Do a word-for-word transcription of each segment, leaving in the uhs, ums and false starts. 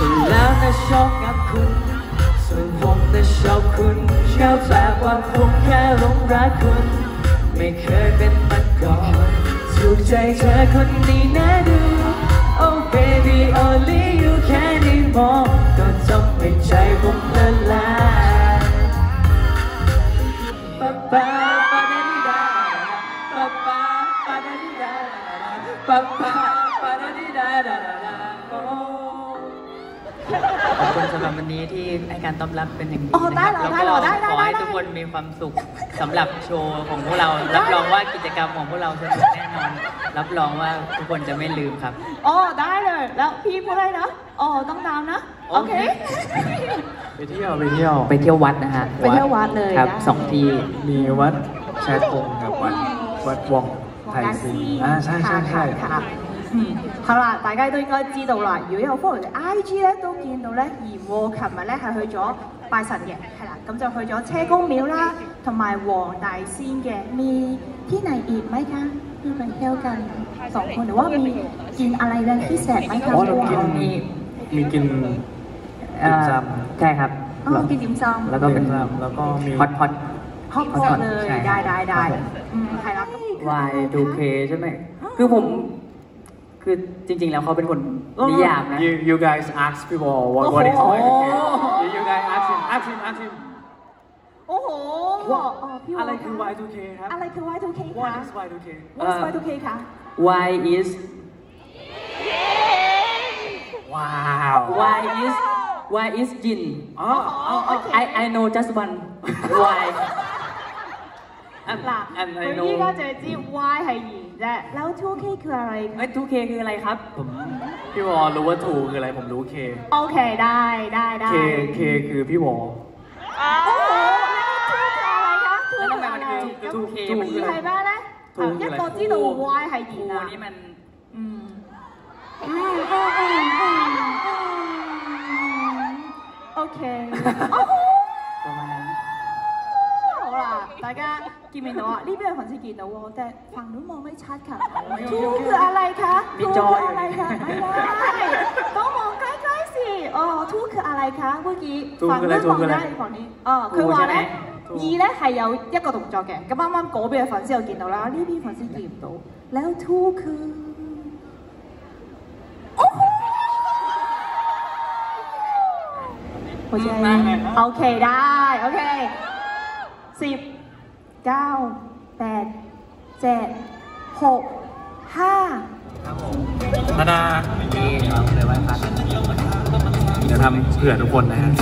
ฉันแล้วนะชอบกับคุณส่วนผมนะชอบคุณชอบแบบว่าผมแค่หลงรักคุณไม่เคยเป็นมาก่อนถูกใจเธอคนนี้นะดู Oh baby only you แค่ได้มองก็ทำให้ใจผมละลายปะปะปะดาดิดาปะปะปะดาดิดาปะปะปะดาดิดาดาดาขอบคุณสำหรับวันนี้ที่ให้การต้อนรับเป็นอย่างดีนะครับแล้วก็ขอให้ทุกคนมีความสุขสำหรับโชว์ของพวกเรารับรองว่ากิจกรรมของพวกเราสนุกแน่นอนรับรองว่าทุกคนจะไม่ลืมครับอ๋อได้เลยแล้วพี่พูดอะไรนะอ๋อต้องตามนะโอเคไปเที่ยวไปเที่ยวไปเที่ยววัดนะฮะไปเที่ยววัดเลยครับสองที่มีวัดแชร์คงกับวัดวัดวองไทยซีอ่าใช่ใช่ใช่嗯，好啦，大家都應該知道啦。如果有 follow 我哋 I G 咧，都見到咧，而我琴日咧係去咗拜神嘅，係啦，咁就去咗車公廟啦，同埋黃大仙嘅。มีที่ไหนอีกไหมคะที่ไปเที่ยวกันสองคนหรือว่ามีกินอะไรเป็นพิเศษไหมคะอ๋อกินมีมีกินติ่มซำใช่ครับอ๋อกินติ่มซำแล้วก็เป็นแล้วก็มีฮอตฮอตฮอตฮอตเลยได้ได้ได้อืมใครรับวาย ทู เค ใช่ไหมคือผมคือจริงๆแล้วเขาเป็นคนนิยามนะ You you guys ask people what what is why ทู เค You guys ask him ask him ask him โอ้โหอะไรคือ วาย ทู เค ครับอะไรคือ วาย ทู เค คะ What is วาย ทู เค What is วาย ทู เค คะ Why is Wow Why is Why is Jin อ๋อ I I know just one Why 嗱，佢依家就係知 Y 係言啫，แล้ว ทู เค คืออะไรเอ้ย ทู เค คืออะไรครับผมพี่วอรู้ว่า ทู คืออะไรผมรู้ K โอเคได้ได้ได้ K K คือพี่วอโอ้โหแล้ว ทู คืออะไรคะทูแล้วทำไมมันคือ ทู เคมันคืออะไรบ้างนะ一個知道 Y 係言啊นี่มันอืมอืมอืมอืมอืมโอเคประมาณนั้น好啦，大家見唔見到啊？呢邊有粉絲見到喎，但係ฝั่งนู้นมองไม่ชัดค่ะทูคืออะไรคะทูคืออะไรคะไม่ได้ต้องมองใกล้ๆสิอ๋อทูคืออะไรคะเมื่อกี้ฝั่งนู้นมองได้ฝั่งนี้อ๋อ佢話咧二咧係有一個動作嘅，咁啱啱嗰邊嘅粉絲又見到啦，呢邊粉絲見唔到，แล้วทูคือโอเคโอเคได้โอเคสิบเก้าแปดเจ็ดหกห้านาดานี่เราเลยไหว้พระจะทำเผื่อทุกคนนะฮะ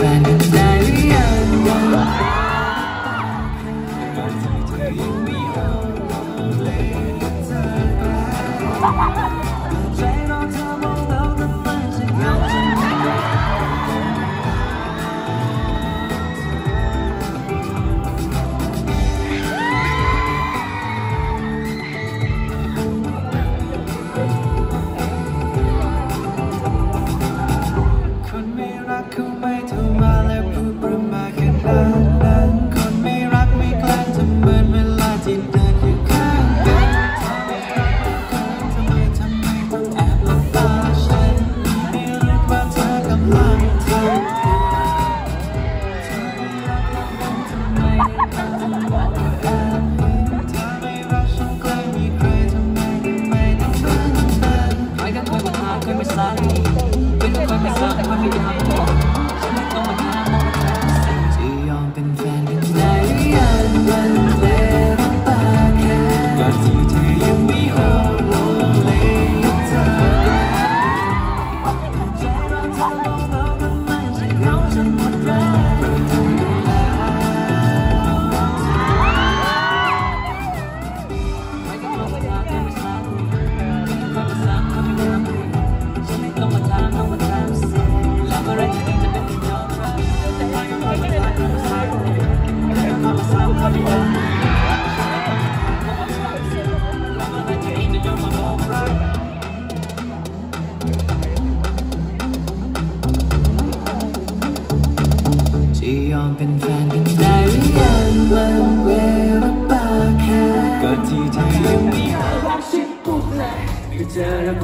เป็นแฟนกันได้หรือยังวันเวลาปากแค่ก่อนที่เธอยังมีรักชิดปุ๊บเลยคือเจอแล้วผมคน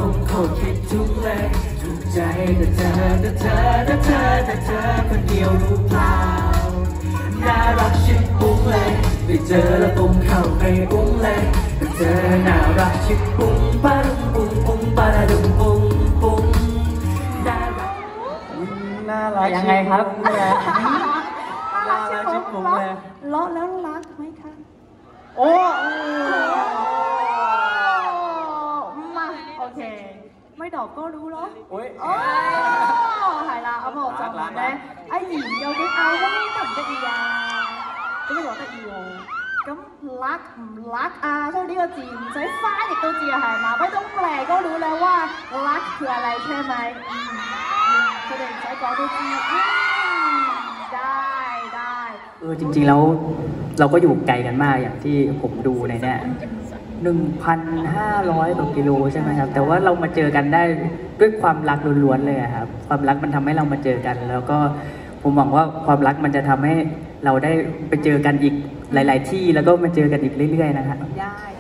คิดทุกเลยถูกใจแต่เธอแต่เธอแต่เธอแต่เธอคนเดียวรู้เปล่าน่ารักชิบปุ้งเลยไปเจอแล้วปุ้งเข้าไปปุ้งเลยแต่เธอน่ารักชิบปุ้งปะดุ้งปุ้งปุ้งปะดุ้งปุ้งปุ้งน่ารักน่ารักยังไงครับน่ารักชิบปุ้งล้อแล้วรักไหมคะโอ้มาโอเคไม่ดอกก็รู้แล้วโอ้ย哦，係啦，咁我就問咧，阿賢究竟拗得得唔得意啊？咁你話得意喎，咁 luck 唔 luck 啊？所以呢個字唔使翻譯都知啊，係嘛？ไม่ต้องแปลก็รู้แล้วว่า luck คืออะไรใช่ไหมอืม佢哋唔使講都知อืมได้ได้เออจริงๆแล้วเราก็อยู่ไกลกันมากอย่างที่ผมดูในเนี่ยหนึ่งพันห้าร้อยกว่ากิโลใช่ไหมครับแต่ว่าเรามาเจอกันได้ด้วยความรักล้วนๆเลยครับความรักมันทำให้เรามาเจอกันแล้วก็ผมหวังว่าความรักมันจะทำให้เราได้ไปเจอกันอีกหลาย ๆ ที่แล้วก็มาเจอกันอีกเรื่อยๆนะครับได้